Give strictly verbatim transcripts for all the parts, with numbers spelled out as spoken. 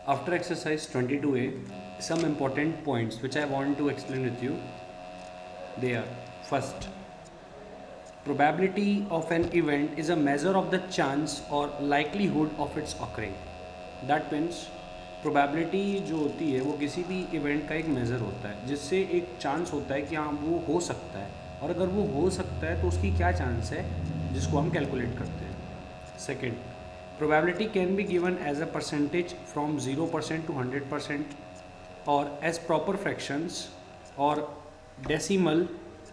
After exercise twenty-two A, some important points which I want to explain with you. They are: first, probability of an event is a measure of the chance or likelihood of its occurring. That means probability जो होती है वो किसी भी event का एक measure होता है, जिससे एक चांस होता है कि हाँ वो हो सकता है, और अगर वो हो सकता है तो उसकी क्या चांस है, जिसको हम कैलकुलेट करते हैं. Second, probability can be given as a percentage from zero percent to one hundred percent, or as proper fractions or decimal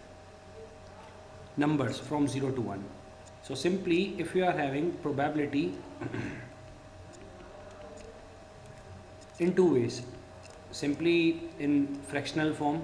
numbers from zero to one. So simply, if you are having probability in two ways, simply in fractional form,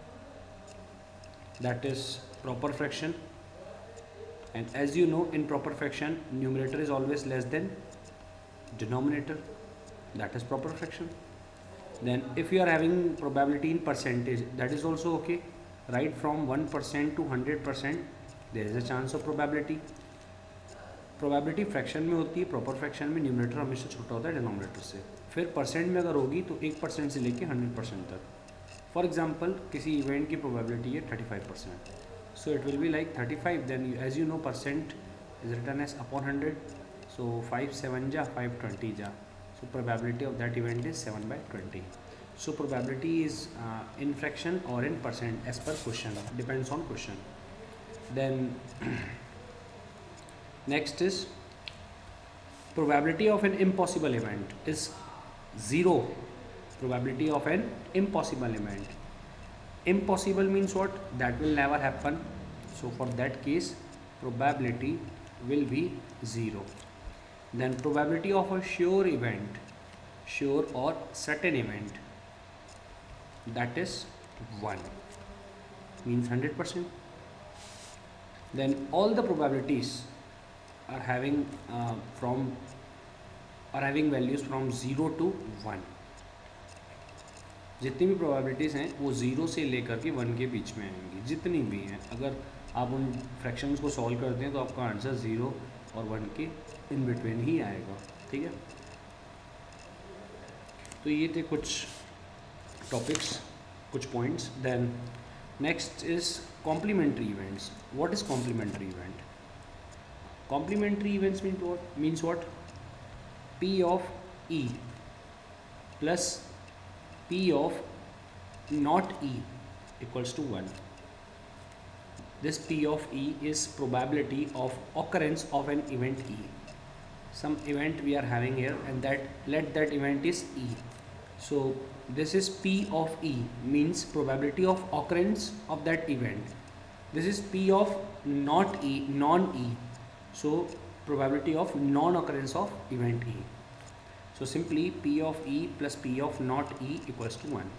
that is proper fraction. And as you know, in proper fraction, numerator is always less than denominator. That is proper fraction. Then if you are having probability in percentage, that is also okay. Right from one percent to one hundred percent, there is a chance of probability. Probability fraction में होती है, proper fraction में numerator हमेशा छोटा होता है denominator से. फिर percent में अगर होगी तो एक percent से लेके hundred percent तक. For example, किसी event की probability है thirty-five percent. So it will be like thirty-five. Then you, as you know, percent is written as upon one hundred. So five seven ja, five twenty ja. So probability of that event is seven by twenty. So probability is uh, in fraction or in percent as per question. Depends on question. Then next is probability of an impossible event is zero. Probability of an impossible event. Impossible means what? That will never happen. So for that case, probability will be zero. Then probability of a sure event, sure or certain event, that is one, means one hundred percent. Then all the probabilities are having uh, from are having values from zero to one. जितनी भी probabilities हैं वो zero से लेकर के one के बीच में आएंगी, जितनी भी हैं. अगर आप उन फ्रैक्शंस को सॉल्व करते हैं तो आपका आंसर ज़ीरो और वन के इन बिटवीन ही आएगा. ठीक है, तो ये थे कुछ टॉपिक्स, कुछ points. Then next is complementary events. What is complementary event? Complementary events mean what means what P of E plus P of not E equals to one. This P of E is probability of occurrence of an event E. Some event we are having here, and that let that event is E. So this is P of E, means probability of occurrence of that event. This is P of not E, non-E. So probability of non-occurrence of event E. So simply P of E plus P of not E equals to one.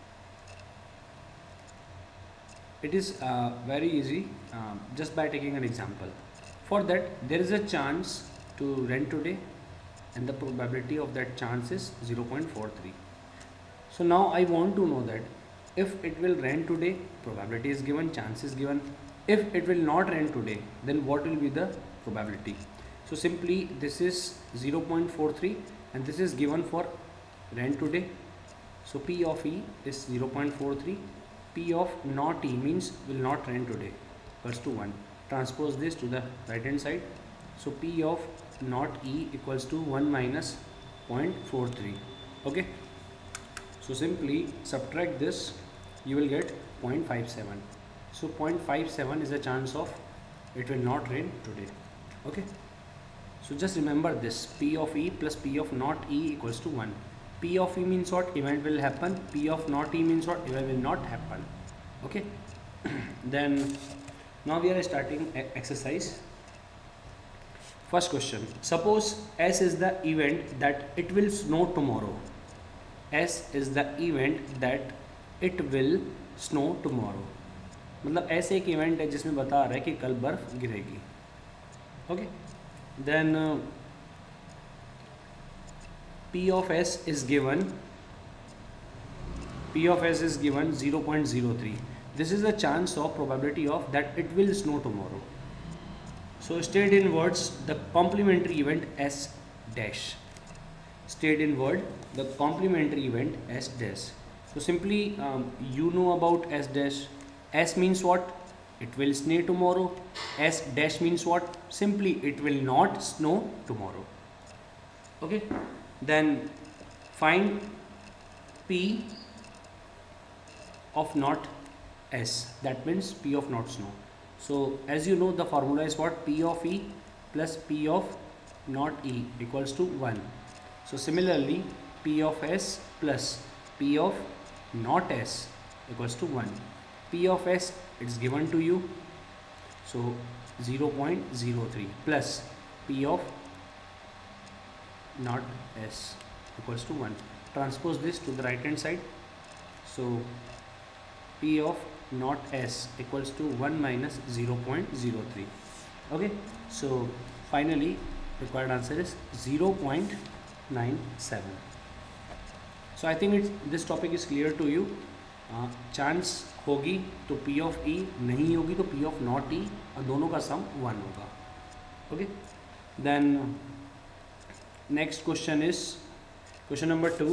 It is uh, very easy uh, just by taking an example. For that, there is a chance to rent today, and the probability of that chance is zero point four three. So now I want to know that if it will rent today, probability is given, chance is given. If it will not rent today, then what will be the probability? So simply this is zero point four three, and this is given for rent today. So P of E is zero point four three. P of not E means will not rent today equals to one. Transpose this to the right hand side. So P of not E equals to one minus zero point four three. Okay. So simply subtract this, you will get zero point five seven. So zero point five seven is the chance of it will not rain today. Okay. So just remember this, P of E plus P of not E equals to one. P of E means what? Event will happen. P of not E means what? Event will not happen. Okay. Then now we are starting exercise. First question. Suppose S is the event that it will snow tomorrow. S is the event that it will snow tomorrow. मतलब ऐसे एक event है जिसमें बता रहा है कि कल बर्फ गिरेगी. Okay. Then uh, P of S is given P of S is given zero point zero three. This is the chance of probability of that it will snow tomorrow. So state in words the complementary event S dash. stayed in word the complementary event S dash. So simply um, you know about S dash. S means what? It will snow tomorrow. S dash means what? Simply it will not snow tomorrow. Okay. Then find P of not S. That means P of not snow. So as you know, the formula is what? P of E plus P of not E equals to one. So similarly, P of S plus P of not S equals to one. P of S, it's given to you, so zero point zero three plus P of not S equals to one. Transpose this to the right hand side. So P of not S equals to one minus zero point zero three. Okay, so finally required answer is zero point nine seven. So I think it's this topic is clear to you. Chance uh, होगी तो P of E, नहीं होगी तो P of not E, और दोनों का sum one होगा. Okay, then next question is question number two.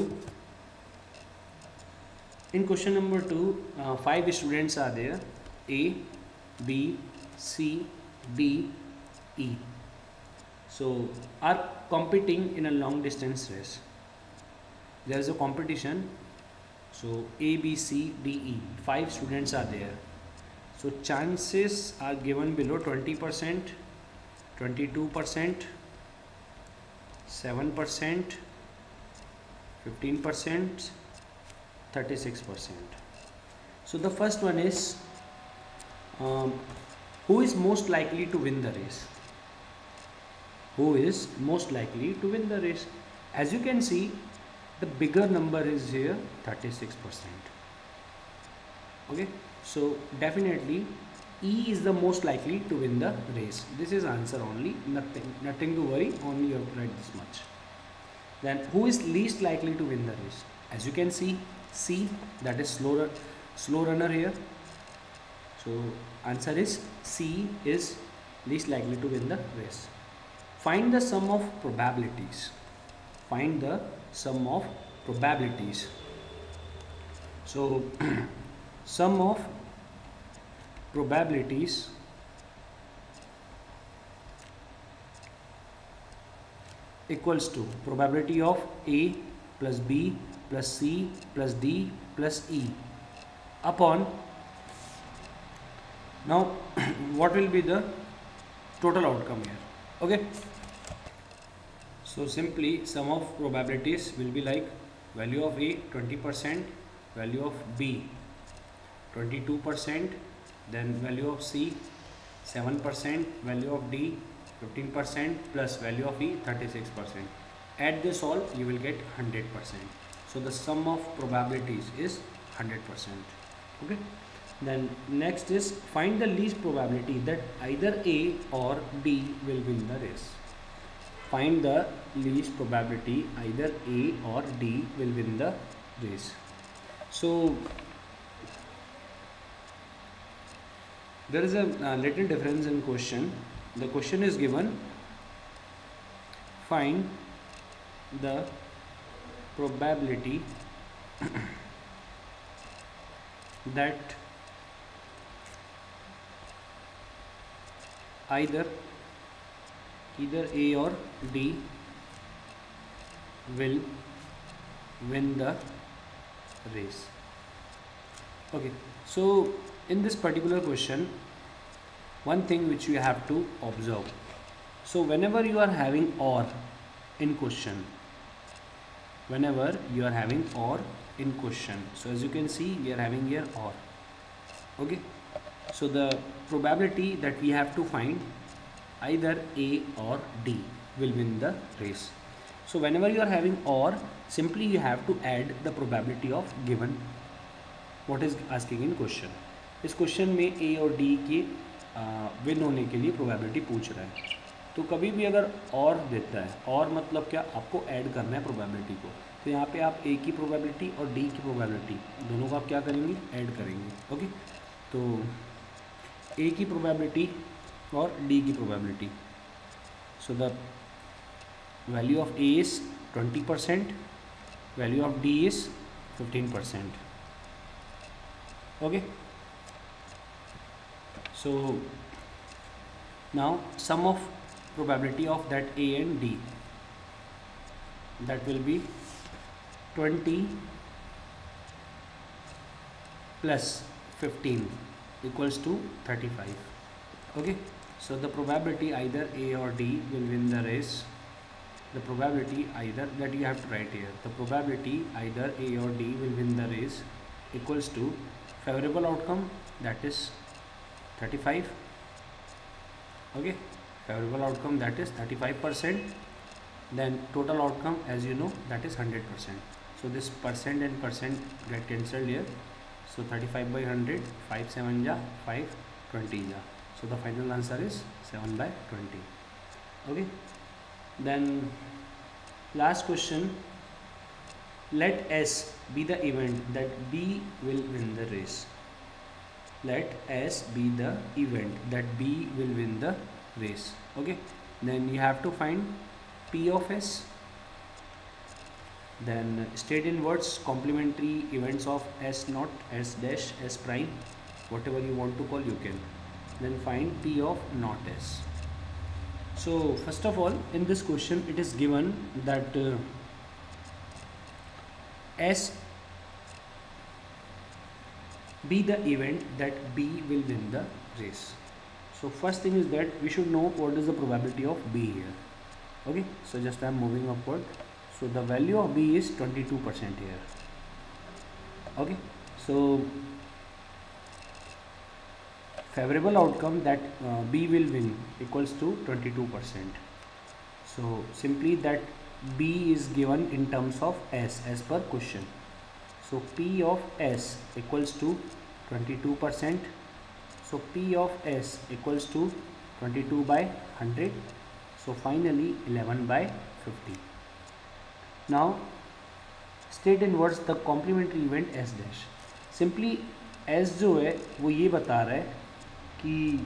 In question number two, uh, five students are there, A, B, C, D, E. So are competing in a long distance race. There is a competition. So A, B, C, D, E. Five students are there. So chances are given below twenty percent, twenty-two percent, seven percent, fifteen percent, thirty-six percent. So the first one is um, who is most likely to win the race? Who is most likely to win the race? As you can see, the bigger number is here, thirty-six percent. Okay, so definitely E is the most likely to win the race. This is answer only, nothing, nothing to worry, only you have to write this much. Then who is least likely to win the race? As you can see, C, that is slow, slow runner here. So answer is C is least likely to win the race. Find the sum of probabilities. Find the sum of probabilities. So sum of probabilities equals to probability of A plus B plus C plus D plus E upon, now what will be the total outcome here? Okay, so simply sum of probabilities will be like value of A twenty percent, value of B twenty-two percent, then value of C seven percent, value of D fifteen percent plus value of E thirty-six percent. Add this all, you will get one hundred percent. So the sum of probabilities is one hundred percent. Okay, then next is find the least probability that either A or D will win the race. Find the least probability either A or D will win the race. So there is a uh, little difference in question. The question is given, find the probability that either either A or D will win the race. Okay, so in this particular question, one thing which you have to observe, so whenever you are having or in question, whenever you are having or in question, so as you can see we are having here or. Okay, so the probability that we have to find either A or D will win the race. So whenever you are having or, simply you have to add the probability of given what is asking in question. इस question में A और D की win होने के लिए probability पूछ रहा है, तो कभी भी अगर और देता है, और मतलब क्या, आपको ऐड करना है प्रोबेबिलिटी को, तो यहाँ पे आप A की प्रोबेबिलिटी और D की प्रोबेबिलिटी दोनों को आप क्या करेंगे, ऐड करेंगे. ओके, तो A की प्रोबेबिलिटी और D की probability, so the value of A is twenty percent, value of D is fifteen percent. Okay, so now sum of probability of that A and D, that will be twenty plus fifteen equals to thirty-five. Okay, so the probability either A or D will win the race. The probability either, that you have to write here, the probability either A or D will win the race equals to favorable outcome, that is thirty-five. Okay, favorable outcome, that is thirty-five percent. Then total outcome, as you know, that is one hundred percent. So this percent and percent get cancelled here. So thirty-five by one hundred, five seven ja, five twenty ja. So the final answer is seven by twenty. Okay, then last question, let S be the event that B will win the race. Let S be the event that B will win the race. Okay, then you have to find P of S, then state inverse complementary events of S naught, S dash, S prime, whatever you want to call you can. Then find P of naught S. So first of all, in this question it is given that uh, S be the event that B will win the race. So first thing is that we should know what is the probability of B here. Okay, so just I am moving upward. So the value of B is twenty-two percent here. Okay, so favorable outcome that uh, B will win equals to twenty-two percent. So simply that B is given in terms of S as per question. So P of S equals to twenty-two percent. So P of S equals to twenty-two by one hundred. So finally eleven by fifty. Now state inverse the complementary event S dash. Simply S जो है वो ये बता रहा है कि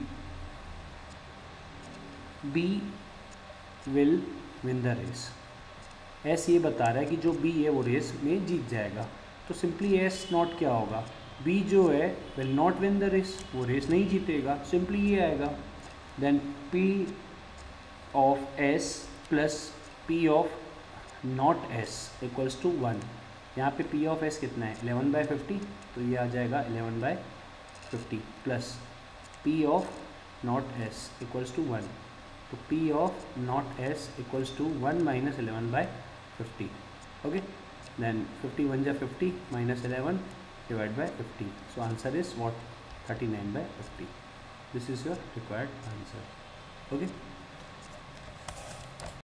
B will win the race. S ये बता रहा है कि जो B है वो रेस में जीत जाएगा. तो सिंपली S नॉट क्या होगा, B जो है will not win the race, वो रेस नहीं जीतेगा. सिंपली ये आएगा. Then P of S plus P of not S equals to one. यहाँ पे P of S कितना है, इलेवन बाई फिफ्टी, तो ये आ जाएगा eleven by fifty plus P of not S equals to one. तो P of not S equals to one minus eleven by fifty. Okay, then fifty one ja fifty minus eleven divided by fifty. So answer is what, thirty-nine by fifty. This is your required answer. Okay.